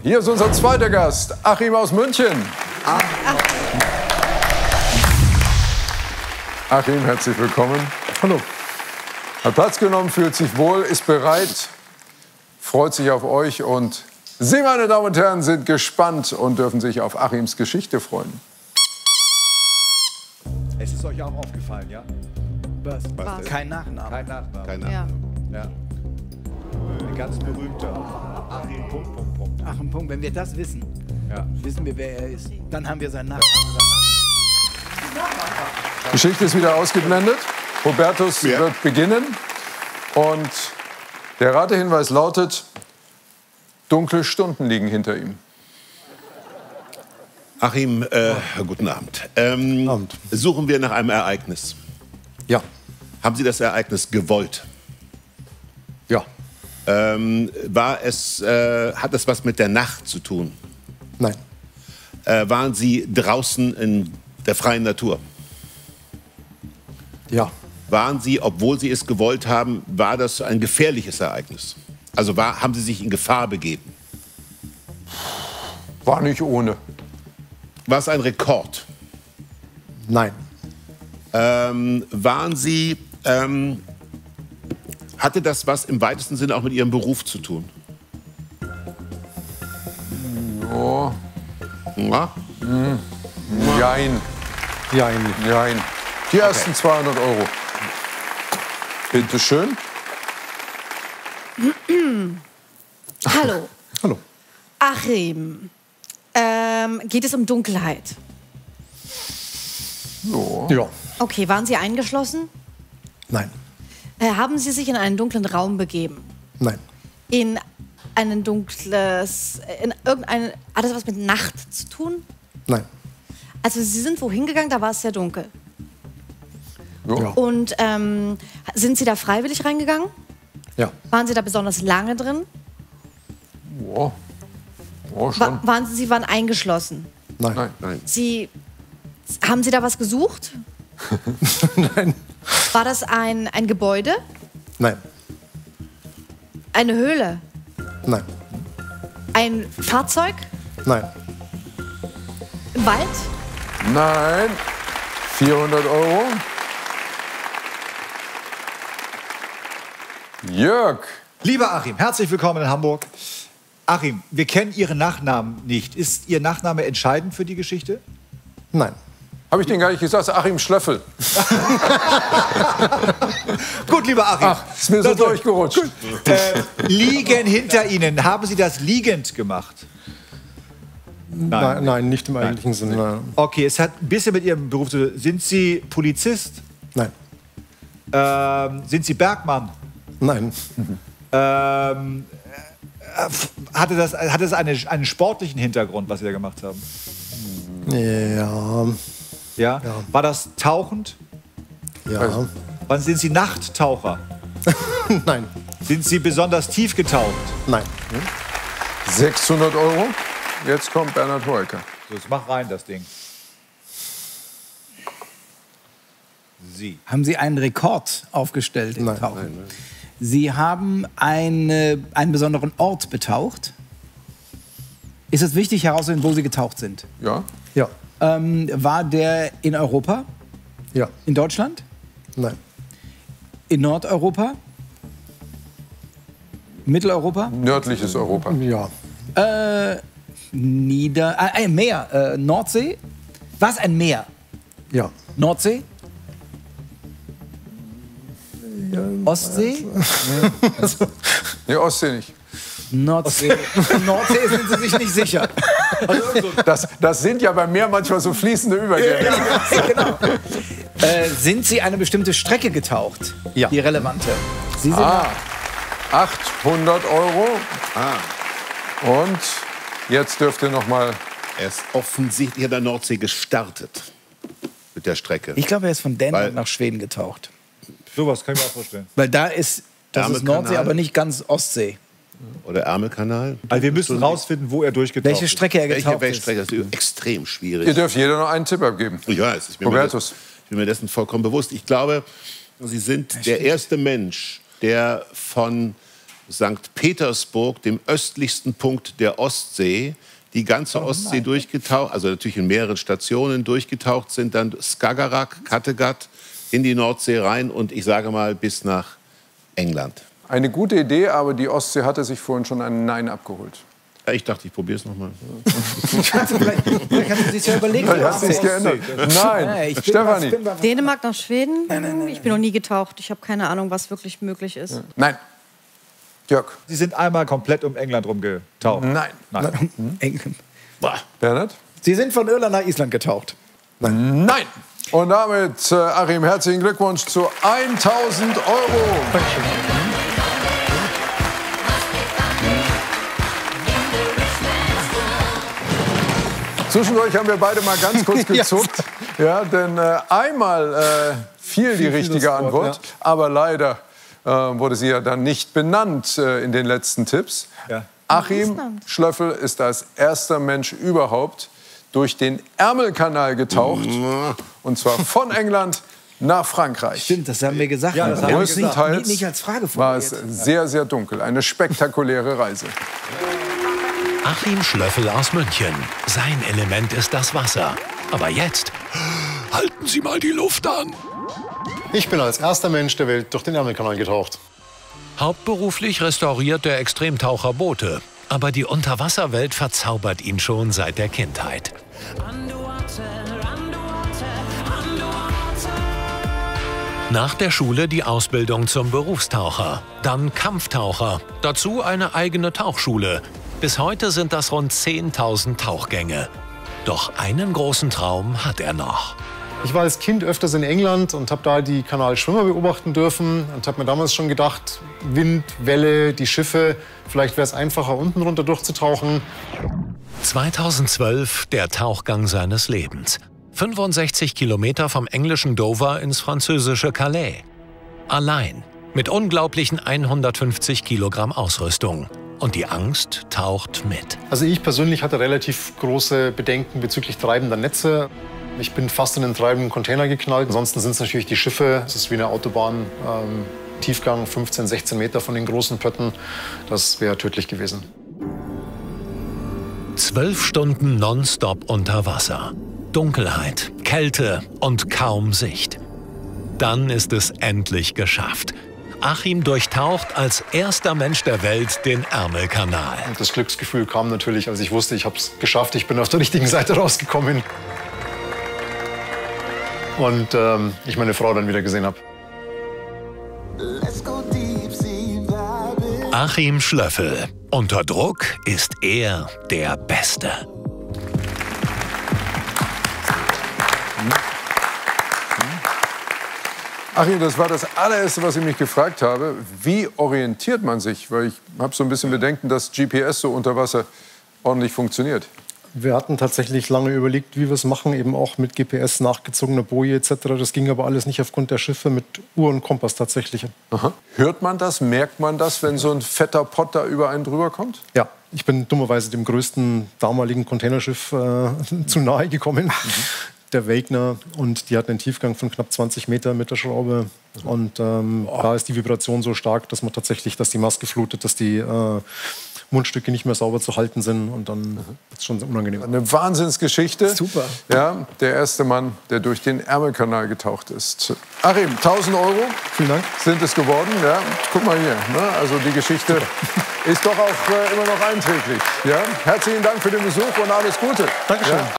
Hier ist unser zweiter Gast, Achim aus München. Achim, herzlich willkommen. Hallo. Hat Platz genommen, fühlt sich wohl, ist bereit, freut sich auf euch. Und Sie, meine Damen und Herren, sind gespannt und dürfen sich auf Achims Geschichte freuen. Es ist euch auch aufgefallen, ja? Was? Kein Nachname. Kein Nachname. Kein Nachname. Ja. Ein ganz berühmter. Achim Punkt, Punkt, Punkt. Ach, ein Punkt. Wenn wir das wissen, Ja. wissen wir, wer er ist. Dann haben wir seinen Nachnamen. Geschichte ist wieder ausgeblendet. Hubertus wird beginnen. Und der Ratehinweis lautet, dunkle Stunden liegen hinter ihm. Achim, guten Abend. Suchen wir nach einem Ereignis. Ja. Haben Sie das Ereignis gewollt? Ja. Hat das was mit der Nacht zu tun? Nein. Waren Sie draußen in der freien Natur? Ja. Waren Sie, obwohl Sie es gewollt haben, war das ein gefährliches Ereignis? Also haben Sie sich in Gefahr begeben? War nicht ohne. War es ein Rekord? Nein. Waren Sie, hatte das was im weitesten Sinne auch mit Ihrem Beruf zu tun? Oh, Ja? jein, Jein. jein. Die ersten 200 €. Bitte schön. Hallo, Hallo. Achim. Geht es um Dunkelheit? Ja. Okay, waren Sie eingeschlossen? Nein. Haben Sie sich in einen dunklen Raum begeben? Nein. In ein dunkles... Hat das was mit Nacht zu tun? Nein. Also Sie sind wohin gegangen, da war es sehr dunkel. Ja. Und sind Sie da freiwillig reingegangen? Ja. Waren Sie da besonders lange drin? Oh. Oh, schon. Sie waren eingeschlossen. Nein. Nein. Nein. Haben Sie da was gesucht? Nein. War das ein Gebäude? Nein. Eine Höhle? Nein. Ein Fahrzeug? Nein. Im Wald? Nein. 400 €. Jörg. Lieber Achim, herzlich willkommen in Hamburg. Achim, wir kennen Ihren Nachnamen nicht. Ist Ihr Nachname entscheidend für die Geschichte? Nein. Habe ich den gar nicht gesagt? Achim Schlöffel. Gut, lieber Achim. Ach, ist mir so durchgerutscht. Liegen hinter Ihnen. Haben Sie das liegend gemacht? Nein, nicht im eigentlichen Sinne. Nein. Okay, es hat ein bisschen mit Ihrem Beruf zu tun. Sind Sie Polizist? Nein. Sind Sie Bergmann? Nein. Hatte das einen sportlichen Hintergrund, was Sie da gemacht haben? Ja. Ja? Ja. War das tauchend? Ja. Wann sind Sie Nachttaucher? Nein. Sind Sie besonders tief getaucht? Nein. 600 €. Jetzt kommt Bernhard Hoeker. So, jetzt mach rein das Ding. Sie. Haben Sie einen Rekord aufgestellt im Nein. Tauchen? Sie haben einen besonderen Ort betaucht. Ist es wichtig herauszufinden, wo Sie getaucht sind? Ja? Ja. War der in Europa? Ja. In Deutschland? Nein. In Nordeuropa? Mitteleuropa? Nördliches Europa. Ja. Ein Meer. Nordsee? Was ein Meer? Ja. Nordsee? Ostsee? Nee, Ostsee nicht. Nordsee. Nordsee sind Sie sich nicht sicher. Das sind ja beim Meer manchmal so fließende Übergänge. Genau. Sind Sie eine bestimmte Strecke getaucht? Ja. Die relevante. Sie sind 800 €. Und jetzt dürft ihr noch mal... Er ist offensichtlich an der Nordsee gestartet mit der Strecke. Ich glaube, er ist von Dänemark Weil- nach Schweden getaucht. Sowas kann ich mir auch vorstellen. Weil das ist Ärmelkanal. Nordsee, aber nicht ganz Ostsee. Oder Ärmelkanal. Also wir müssen rausfinden, wo er durchgetaucht Welche Strecke er getaucht Welche ist. Strecke? Das ist extrem schwierig. Ihr dürft jeder noch einen Tipp abgeben. Ich weiß, ich bin Hubertus. mir dessen vollkommen bewusst. Ich glaube, Sie sind der erste Mensch, der von St. Petersburg, dem östlichsten Punkt der Ostsee, die ganze Ostsee durchgetaucht, also natürlich in mehreren Stationen durchgetaucht sind, dann Skagerrak, Kattegat, in die Nordsee rein und ich sage mal bis nach England. Eine gute Idee, aber die Ostsee hatte sich vorhin schon ein Nein abgeholt. Ja, ich dachte, ich probiere es nochmal. Vielleicht hast du dich ja überlegt. Vielleicht hat sich geändert. Nein, Stefanie. Dänemark nach Schweden? Nein. Ich bin noch nie getaucht. Ich habe keine Ahnung, was wirklich möglich ist. Ja. Nein. Jörg. Sie sind einmal komplett um England rumgetaucht. Nein. England. Bernhard? Sie sind von Irland nach Island getaucht. Nein. Und damit, Achim, herzlichen Glückwunsch zu 1.000 €. Zwischendurch haben wir beide mal ganz kurz gezuckt. Ja, denn einmal fiel die richtige Antwort, aber leider wurde sie ja dann nicht benannt in den letzten Tipps. Ja. Achim Schlöffel ist als erster Mensch überhaupt durch den Ärmelkanal getaucht. Und zwar von England nach Frankreich. Stimmt, das haben wir gesagt. Ja, das haben wir gesagt. Größtenteils Nicht als Frage war es formuliert. sehr, sehr dunkel. Eine spektakuläre Reise. Achim Schlöffel aus München. Sein Element ist das Wasser. Aber jetzt halten Sie mal die Luft an. Ich bin als erster Mensch der Welt durch den Ärmelkanal getaucht. Hauptberuflich restauriert der Extremtaucher Boote. Aber die Unterwasserwelt verzaubert ihn schon seit der Kindheit. Nach der Schule die Ausbildung zum Berufstaucher, dann Kampftaucher, dazu eine eigene Tauchschule. Bis heute sind das rund 10.000 Tauchgänge. Doch einen großen Traum hat er noch. Ich war als Kind öfters in England und habe da die Kanalschwimmer beobachten dürfen und habe mir damals schon gedacht, Wind, Welle, die Schiffe, vielleicht wäre es einfacher, unten runter durchzutauchen. 2012 der Tauchgang seines Lebens. 65 Kilometer vom englischen Dover ins französische Calais. Allein, mit unglaublichen 150 Kilogramm Ausrüstung. Und die Angst taucht mit. Also ich persönlich hatte relativ große Bedenken bezüglich treibender Netze. Ich bin fast in den treibenden Container geknallt. Ansonsten sind es natürlich die Schiffe. Es ist wie eine Autobahn. Tiefgang 15, 16 Meter von den großen Pötten. Das wäre tödlich gewesen. 12 Stunden nonstop unter Wasser. Dunkelheit, Kälte und kaum Sicht. Dann ist es endlich geschafft. Achim durchtaucht als erster Mensch der Welt den Ärmelkanal. Und das Glücksgefühl kam natürlich, als ich wusste, ich habe es geschafft. Ich bin auf der richtigen Seite rausgekommen. Und ich meine Frau dann wieder gesehen habe. Achim Schlöffel. Unter Druck ist er der Beste. Achim, das war das allererste, was ich mich gefragt habe. Wie orientiert man sich? Weil ich habe so ein bisschen Bedenken, dass GPS so unter Wasser ordentlich funktioniert. Wir hatten tatsächlich lange überlegt, wie wir es machen, eben auch mit GPS, nachgezogener Boje etc. Das ging aber alles nicht aufgrund der Schiffe, mit Uhr und Kompass tatsächlich. Aha. Hört man das, merkt man das, wenn so ein fetter Pott da über einen drüber kommt? Ja, ich bin dummerweise dem größten damaligen Containerschiff zu nahe gekommen. Der Wagner, und die hatten einen Tiefgang von knapp 20 Meter mit der Schraube. Und da ist die Vibration so stark, dass man tatsächlich, dass die Maske flutet, dass die Mundstücke nicht mehr sauber zu halten sind. Und dann ist es schon unangenehm. Eine Wahnsinnsgeschichte. Super. Ja, der erste Mann, der durch den Ärmelkanal getaucht ist. Achim, 1.000 € Vielen Dank. sind es geworden. Ja, guck mal hier. Ne? Also die Geschichte ist doch auch immer noch einträglich. Ja? Herzlichen Dank für den Besuch und alles Gute. Dankeschön. Ja?